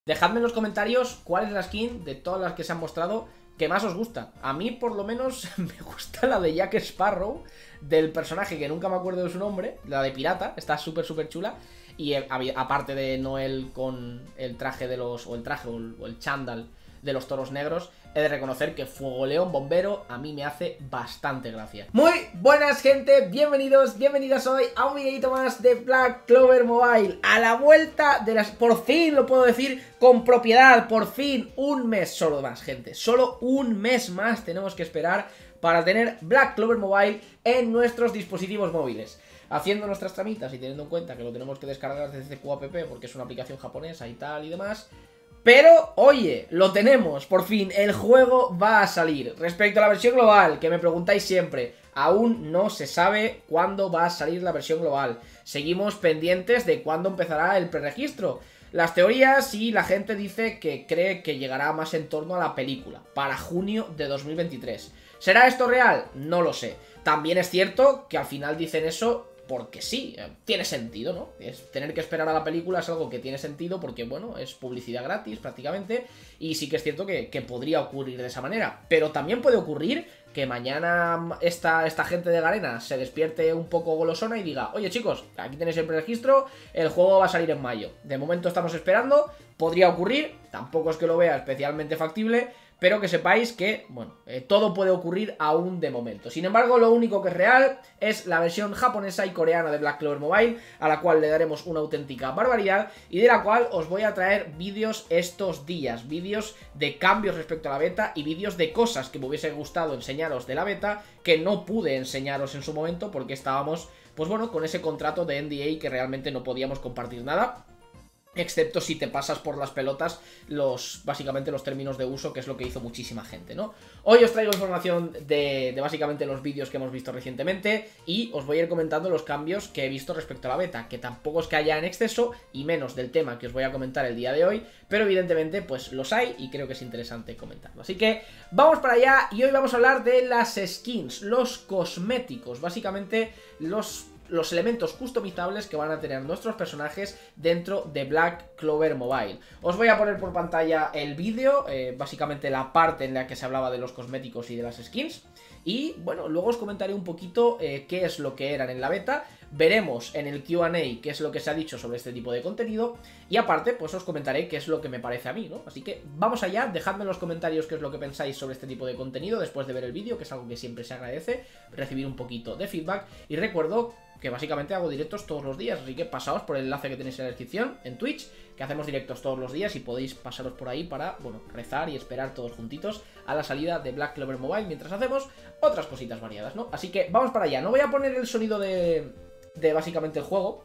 Dejadme en los comentarios cuál es la skin de todas las que se han mostrado que más os gusta. A mí, por lo menos, me gusta la de Jack Sparrow, del personaje que nunca me acuerdo de su nombre, la de pirata, está súper chula. Y aparte de Noel con el traje de los... o el traje o el chándal de los toros negros, he de reconocer que Fuego León Bombero a mí me hace bastante gracia. Muy buenas, gente, bienvenidos, bienvenidas hoy a un videito más de Black Clover Mobile. A la vuelta de las... por fin lo puedo decir con propiedad, por fin, un mes solo más, gente. Solo un mes más tenemos que esperar para tener Black Clover Mobile en nuestros dispositivos móviles. Haciendo nuestras tramitas y teniendo en cuenta que lo tenemos que descargar desde CQApp porque es una aplicación japonesa y tal y demás. Pero, oye, lo tenemos, por fin, el juego va a salir. Respecto a la versión global, que me preguntáis siempre, aún no se sabe cuándo va a salir la versión global. Seguimos pendientes de cuándo empezará el preregistro. Las teorías y la gente dice que cree que llegará más en torno a la película, para junio de 2023. ¿Será esto real? No lo sé. También es cierto que al final dicen eso porque sí, tiene sentido, ¿no? Tener que esperar a la película es algo que tiene sentido porque, bueno, es publicidad gratis prácticamente. Y sí que es cierto que podría ocurrir de esa manera. Pero también puede ocurrir que mañana esta gente de Garena se despierte un poco golosona y diga: oye, chicos, aquí tenéis el preregistro, el juego va a salir en mayo. De momento estamos esperando, podría ocurrir, tampoco es que lo vea especialmente factible, pero que sepáis que, bueno, todo puede ocurrir aún de momento. Sin embargo, lo único que es real es la versión japonesa y coreana de Black Clover Mobile, a la cual le daremos una auténtica barbaridad y de la cual os voy a traer vídeos estos días. Vídeos de cambios respecto a la beta y vídeos de cosas que me hubiese gustado enseñaros de la beta que no pude enseñaros en su momento porque estábamos, pues bueno, con ese contrato de NDA que realmente no podíamos compartir nada. Excepto si te pasas por las pelotas básicamente los términos de uso, que es lo que hizo muchísima gente, ¿no? Hoy os traigo información de básicamente los vídeos que hemos visto recientemente y os voy a ir comentando los cambios que he visto respecto a la beta, que tampoco es que haya en exceso y menos del tema que os voy a comentar el día de hoy, pero evidentemente pues los hay y creo que es interesante comentarlo. Así que vamos para allá y hoy vamos a hablar de las skins, los cosméticos, básicamente los elementos customizables que van a tener nuestros personajes dentro de Black Clover Mobile. Os voy a poner por pantalla el vídeo, básicamente la parte en la que se hablaba de los cosméticos y de las skins. Y bueno, luego os comentaré un poquito qué es lo que eran en la beta. Veremos en el Q&A qué es lo que se ha dicho sobre este tipo de contenido. Y aparte, pues os comentaré qué es lo que me parece a mí, ¿no? Así que vamos allá, dejadme en los comentarios qué es lo que pensáis sobre este tipo de contenido después de ver el vídeo, que es algo que siempre se agradece, recibir un poquito de feedback. Y recuerdo que básicamente hago directos todos los días, así que pasaos por el enlace que tenéis en la descripción, en Twitch, que hacemos directos todos los días y podéis pasaros por ahí para, bueno, rezar y esperar todos juntitos a la salida de Black Clover Mobile mientras hacemos otras cositas variadas, ¿no? Así que vamos para allá. No voy a poner el sonido de básicamente el juego,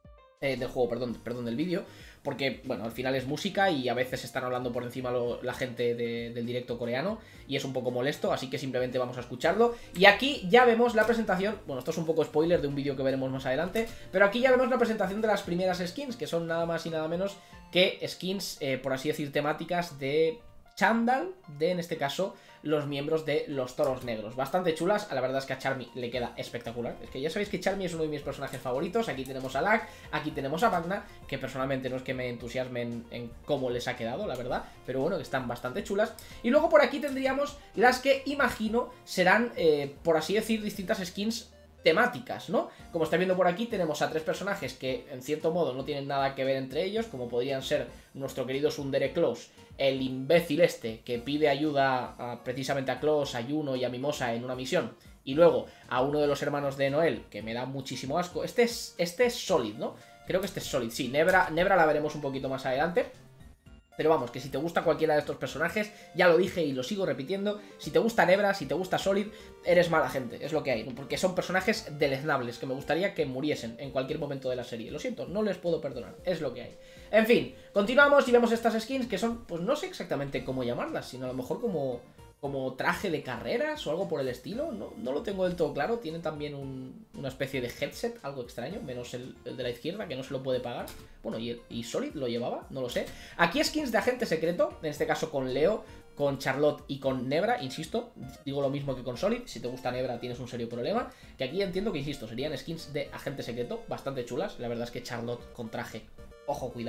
perdón, del vídeo, porque, bueno, al final es música y a veces están hablando por encima la gente del directo coreano y es un poco molesto, así que simplemente vamos a escucharlo. Y aquí ya vemos la presentación, bueno, esto es un poco spoiler de un vídeo que veremos más adelante, pero aquí ya vemos la presentación de las primeras skins, que son nada más y nada menos que skins, por así decir, temáticas de chándal, en este caso, los miembros de los toros negros. Bastante chulas, la verdad es que a Charmy le queda espectacular. Es que ya sabéis que Charmy es uno de mis personajes favoritos. Aquí tenemos a Lack, aquí tenemos a Magna, que personalmente no es que me entusiasmen en cómo les ha quedado, la verdad, pero bueno, que están bastante chulas. Y luego por aquí tendríamos las que imagino serán, por así decir, distintas skins temáticas, ¿no? Como estáis viendo por aquí, tenemos a tres personajes que en cierto modo no tienen nada que ver entre ellos, como podrían ser nuestro querido Tsundere Claus, el imbécil este que pide ayuda precisamente a Claus, a Juno y a Mimosa en una misión, y luego a uno de los hermanos de Noel, que me da muchísimo asco. Este es Solid, ¿no? Creo que este es Solid, sí, Nebra la veremos un poquito más adelante. Pero vamos, que si te gusta cualquiera de estos personajes, ya lo dije y lo sigo repitiendo, si te gusta Nebra, si te gusta Solid, eres mala gente, es lo que hay, ¿no? Porque son personajes deleznables, que me gustaría que muriesen en cualquier momento de la serie. Lo siento, no les puedo perdonar, es lo que hay. En fin, continuamos y vemos estas skins que son, pues no sé exactamente cómo llamarlas, sino a lo mejor como traje de carreras o algo por el estilo, no lo tengo del todo claro. Tiene también una especie de headset, algo extraño, menos el de la izquierda, que no se lo puede pagar. Bueno, y Solid lo llevaba, no lo sé. Aquí skins de agente secreto, en este caso con Leo, con Charlotte y con Nebra, insisto, digo lo mismo que con Solid. Si te gusta Nebra tienes un serio problema, que aquí entiendo que, insisto, serían skins de agente secreto bastante chulas. La verdad es que Charlotte con traje, ojo, cuidado,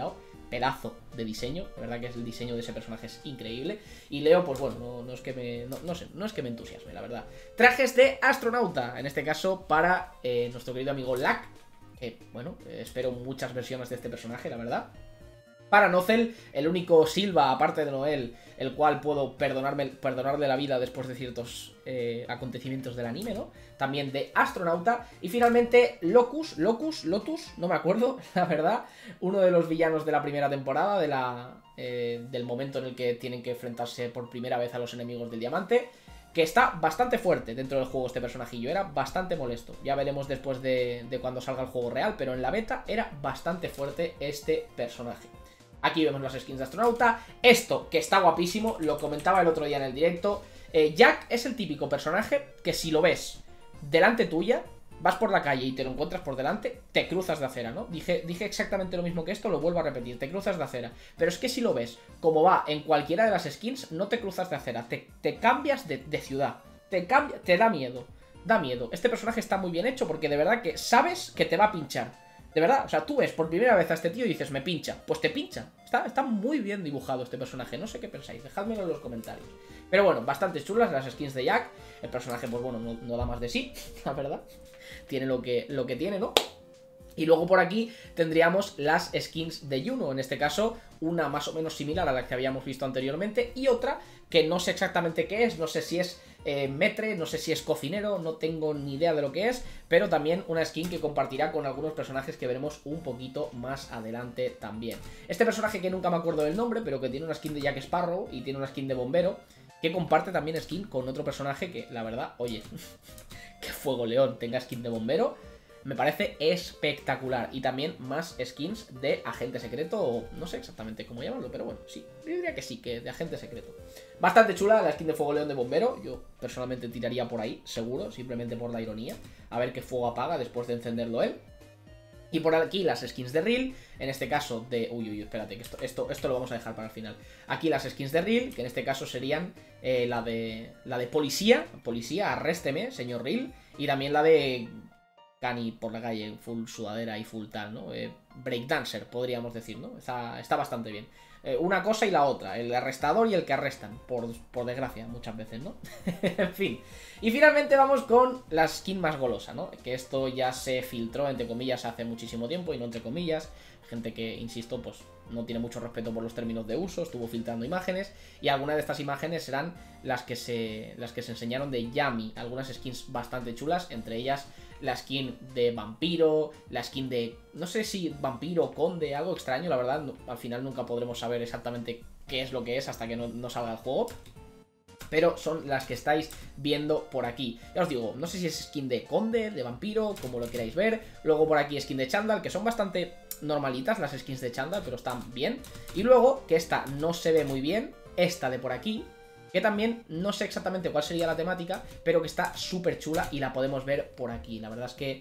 pedazo de diseño. La verdad que el diseño de ese personaje es increíble. Y Leo, pues bueno, no es que me... No sé, no es que me entusiasme, la verdad. Trajes de astronauta, en este caso para nuestro querido amigo Lack. Que, bueno, espero muchas versiones de este personaje, la verdad. Para Nozel, el único Silva, aparte de Noel, el cual puedo perdonarle la vida después de ciertos acontecimientos del anime, ¿no? También de astronauta. Y finalmente Lotus, no me acuerdo, la verdad. Uno de los villanos de la primera temporada, del momento en el que tienen que enfrentarse por primera vez a los enemigos del diamante. Que está bastante fuerte dentro del juego este personajillo, era bastante molesto. Ya veremos después de cuando salga el juego real, pero en la beta era bastante fuerte este personaje. Aquí vemos las skins de astronauta. Esto, que está guapísimo, lo comentaba el otro día en el directo. Jack es el típico personaje que si lo ves delante tuya, vas por la calle y te lo encuentras por delante, te cruzas de acera, ¿no? Dije exactamente lo mismo que esto, lo vuelvo a repetir, te cruzas de acera. Pero es que si lo ves como va en cualquiera de las skins, no te cruzas de acera, te cambias de ciudad, te da miedo, da miedo. Este personaje está muy bien hecho porque de verdad que sabes que te va a pinchar. De verdad, o sea, tú ves por primera vez a este tío y dices, me pincha. Pues te pincha. Está muy bien dibujado este personaje. No sé qué pensáis, dejádmelo en los comentarios. Pero bueno, bastante chulas las skins de Jack. El personaje, pues bueno, no da más de sí, la verdad. Tiene lo que tiene, ¿no? Y luego por aquí tendríamos las skins de Juno, en este caso una más o menos similar a la que habíamos visto anteriormente y otra que no sé exactamente qué es, no sé si es metre, no sé si es cocinero, no tengo ni idea de lo que es, pero también una skin que compartirá con algunos personajes que veremos un poquito más adelante también. Este personaje que nunca me acuerdo del nombre, pero que tiene una skin de Jack Sparrow y tiene una skin de bombero, que comparte también skin con otro personaje que la verdad, oye, que Fuego León tenga skin de bombero, me parece espectacular. Y también más skins de agente secreto, o no sé exactamente cómo llamarlo, pero bueno, sí, yo diría que sí, que de agente secreto. Bastante chula la skin de Fuego León de bombero, yo personalmente tiraría por ahí, seguro, simplemente por la ironía, a ver qué fuego apaga después de encenderlo él. Y por aquí las skins de Reel, en este caso de... Uy, espérate, que esto lo vamos a dejar para el final. Aquí las skins de Reel, que en este caso serían la de policía, arrésteme, señor Reel, y también la de Cani por la calle, full sudadera y full tal, ¿no? Breakdancer, podríamos decir, ¿no? Está bastante bien. Una cosa y la otra, el arrestador y el que arrestan, por desgracia, muchas veces, ¿no? En fin. Y finalmente vamos con la skin más golosa, ¿no? Que esto ya se filtró, entre comillas, hace muchísimo tiempo, y no entre comillas. Gente que, insisto, pues no tiene mucho respeto por los términos de uso, estuvo filtrando imágenes, y algunas de estas imágenes serán las que se enseñaron de Yami, algunas skins bastante chulas, entre ellas la skin de vampiro, la skin de, no sé si vampiro, conde, algo extraño, la verdad, al final nunca podremos saber exactamente qué es lo que es hasta que no salga el juego. Pero son las que estáis viendo por aquí. Ya os digo, no sé si es skin de conde, de vampiro, como lo queráis ver. Luego por aquí skin de chándal, que son bastante normalitas las skins de chándal, pero están bien. Y luego, que esta no se ve muy bien, esta de por aquí, que también no sé exactamente cuál sería la temática, pero que está súper chula y la podemos ver por aquí. La verdad es que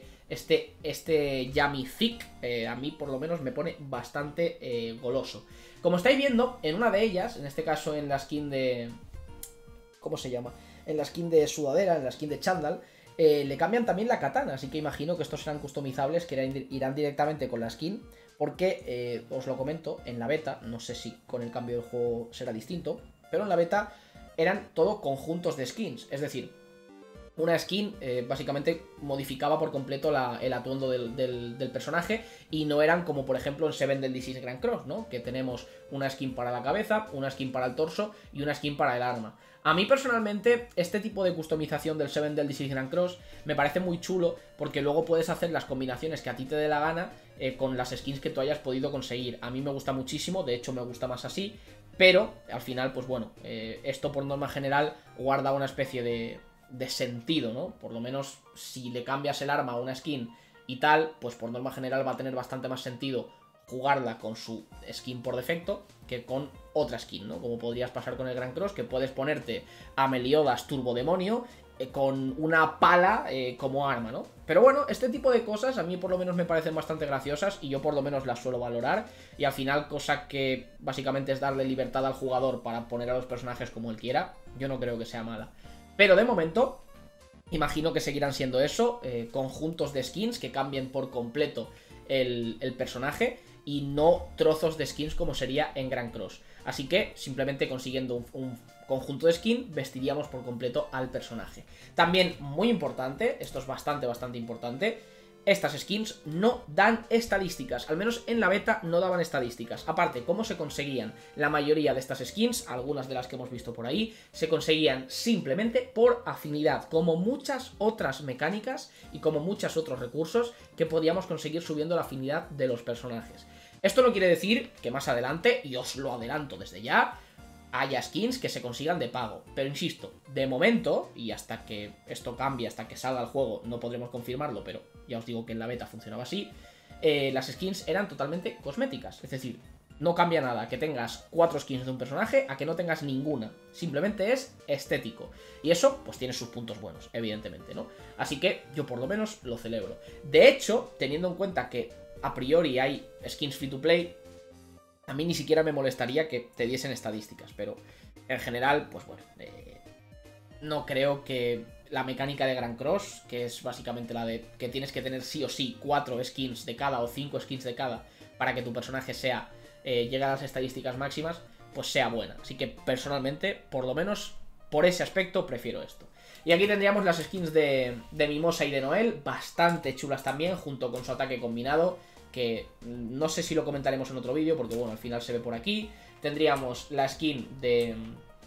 este Yami Thick a mí por lo menos me pone bastante goloso. Como estáis viendo, en una de ellas, en este caso en la skin de... ¿Cómo se llama? En la skin de sudadera, en la skin de chándal, le cambian también la katana, así que imagino que estos serán customizables, que irán directamente con la skin, porque, os lo comento, en la beta, no sé si con el cambio del juego será distinto, pero en la beta eran todo conjuntos de skins, es decir, una skin básicamente modificaba por completo el atuendo del personaje, y no eran como por ejemplo en Seven Deadly Sins Grand Cross, ¿no? Que tenemos una skin para la cabeza, una skin para el torso y una skin para el arma. A mí personalmente este tipo de customización del Seven Deadly Sins Grand Cross me parece muy chulo, porque luego puedes hacer las combinaciones que a ti te dé la gana con las skins que tú hayas podido conseguir. A mí me gusta muchísimo, de hecho me gusta más así, pero al final pues bueno, esto por norma general guarda una especie de sentido, ¿no? Por lo menos si le cambias el arma a una skin y tal, pues por norma general va a tener bastante más sentido jugarla con su skin por defecto que con otra skin, ¿no? Como podrías pasar con el Grand Cross, que puedes ponerte a Meliodas Turbo Demonio con una pala como arma, ¿no? Pero bueno, este tipo de cosas a mí por lo menos me parecen bastante graciosas y yo por lo menos las suelo valorar, y al final cosa que básicamente es darle libertad al jugador para poner a los personajes como él quiera, yo no creo que sea mala. Pero de momento, imagino que seguirán siendo eso, conjuntos de skins que cambien por completo el personaje. y no trozos de skins como sería en Grand Cross. Así que simplemente consiguiendo un conjunto de skin vestiríamos por completo al personaje. También muy importante, esto es bastante importante, estas skins no dan estadísticas, al menos en la beta no daban estadísticas. Aparte, ¿cómo se conseguían? La mayoría de estas skins, algunas de las que hemos visto por ahí, se conseguían simplemente por afinidad, como muchas otras mecánicas y como muchos otros recursos que podíamos conseguir subiendo la afinidad de los personajes. Esto no quiere decir que más adelante, y os lo adelanto desde ya, haya skins que se consigan de pago. Pero insisto, de momento, y hasta que esto cambie, hasta que salga el juego, no podremos confirmarlo, pero ya os digo que en la beta funcionaba así, las skins eran totalmente cosméticas. Es decir, no cambia nada que tengas 4 skins de un personaje a que no tengas ninguna. Simplemente es estético. Y eso, pues tiene sus puntos buenos, evidentemente, ¿no? Así que yo por lo menos lo celebro. De hecho, teniendo en cuenta que a priori hay skins free to play, a mí ni siquiera me molestaría que te diesen estadísticas, pero en general, pues bueno, no creo que la mecánica de Grand Cross, que es básicamente la de que tienes que tener sí o sí 4 skins de cada o 5 skins de cada para que tu personaje sea llegue a las estadísticas máximas, pues sea buena. Así que personalmente, por lo menos por ese aspecto, prefiero esto. Y aquí tendríamos las skins de Mimosa y de Noel, bastante chulas también, junto con su ataque combinado, que no sé si lo comentaremos en otro vídeo, porque bueno, al final se ve por aquí. Tendríamos la skin de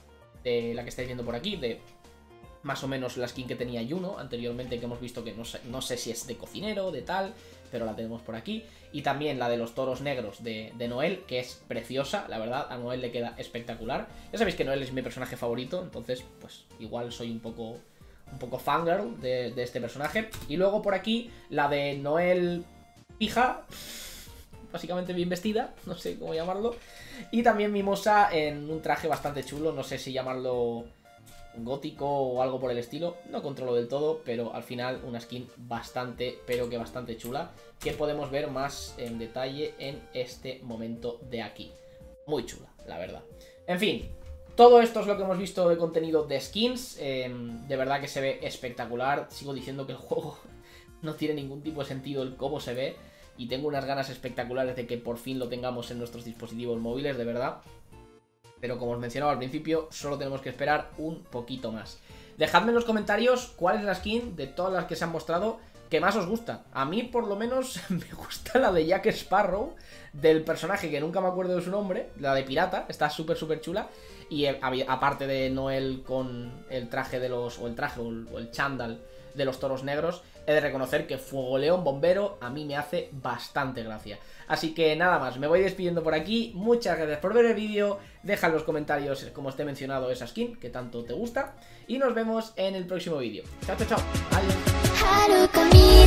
la que estáis viendo por aquí, de más o menos la skin que tenía Juno anteriormente, que hemos visto que no sé si es de cocinero, de tal, pero la tenemos por aquí. Y también la de los toros negros de Noel, que es preciosa, la verdad, a Noel le queda espectacular. Ya sabéis que Noel es mi personaje favorito, entonces pues igual soy un poco fangirl de este personaje. Y luego por aquí la de Noel pija, básicamente bien vestida, no sé cómo llamarlo. Y también Mimosa en un traje bastante chulo, no sé si llamarlo gótico o algo por el estilo, no controlo del todo, pero al final una skin bastante, pero que bastante chula, que podemos ver más en detalle en este momento de aquí. Muy chula, la verdad. En fin, todo esto es lo que hemos visto de contenido de skins, de verdad que se ve espectacular. Sigo diciendo que el juego no tiene ningún tipo de sentido el cómo se ve, y tengo unas ganas espectaculares de que por fin lo tengamos en nuestros dispositivos móviles, de verdad. Pero como os mencionaba al principio, solo tenemos que esperar un poquito más. Dejadme en los comentarios cuál es la skin de todas las que se han mostrado que más os gusta. A mí por lo menos me gusta la de Jack Sparrow, del personaje que nunca me acuerdo de su nombre, la de pirata, está súper chula. Y aparte de Noel con el traje de los, o el chándal de los toros negros, he de reconocer que Fuego León Bombero a mí me hace bastante gracia. Así que nada más, me voy despidiendo por aquí. Muchas gracias por ver el vídeo. Deja en los comentarios, como os he mencionado, esa skin que tanto te gusta. Y nos vemos en el próximo vídeo. Chao. Adiós.